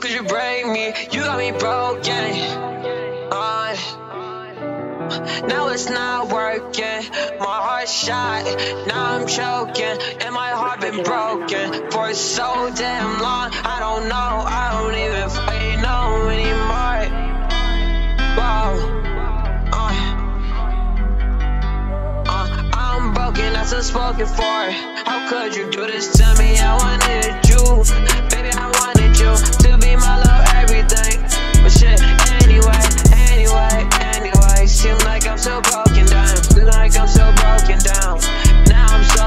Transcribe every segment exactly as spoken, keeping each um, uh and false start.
could you break me? You got me broken. Uh, now it's not working. My heart shot, now I'm choking, and my heart been broken for so damn long. I don't know, I don't even fucking know anymore. Wow. Uh, uh, I'm broken, that's unspoken for. How could you do this to me? I wanted you, baby, I wanted you to be my love, everything. But shit, anyway, anyway, anyway, seem like I'm so broken down, seem like I'm so broken down. Now I'm so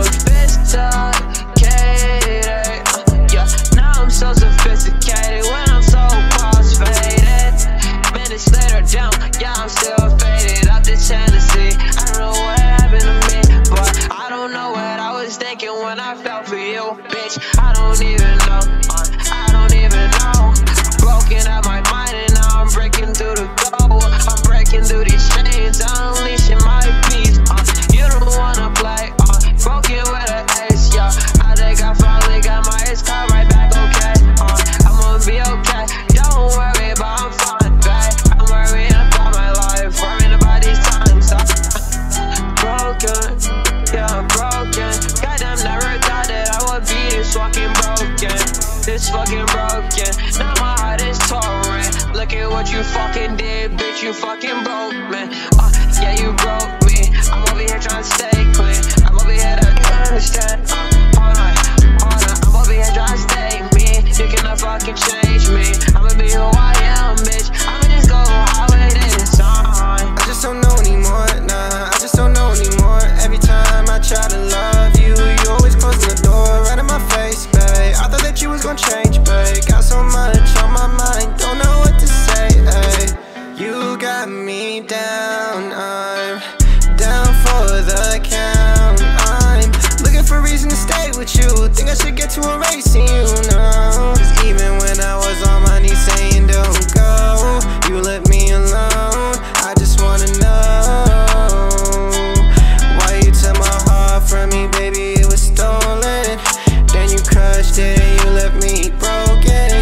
sophisticated, uh, yeah. Now I'm so sophisticated when I'm so cross-faded. Minutes later down, yeah, I'm still faded off this Hennessy. I don't know what happened to me, but I don't know what I was thinking when I fell for you, bitch. I don't even know, uh, I don't even know. Broken out my mind and now I'm breaking through the gold. I'm breaking through these chains, I'm unleashing my peace. Uh, you don't wanna play, uh, broken with an ace, yeah. I think I finally got my ace card right back, okay. Uh, I'm gonna be okay, don't worry about I'm fine, babe. I'm worrying about my life, worrying about these times. Uh, broken, yeah, I'm broken. Goddamn, never thought that I would be this fucking broken. This fucking broken. Now my heart is torn. Look at what you fucking did, bitch. You fucking broke me. Uh, yeah, you broke me. I'm over here trying to stay clean. I'm over here to understand. Uh, hold on, hold on. I'm over here trying to stay me. You cannot fucking change me. I'ma be who I am, bitch. I'ma just go how it is. Uh, I just don't know anymore, nah. I just don't know anymore. Every time I try to love you, you always close the door right in my face, babe. I thought that you was gonna change, babe. Got so much on my mind, don't know what to say, ay. You got me down, I'm down for the count. I'm looking for a reason to stay with you. Think I should get to erasing you, no. Cause even when I was on my knees saying don't go, you let me alone. I just wanna know why you took my heart from me, baby, it was stolen. Then you crushed it and you left me broken.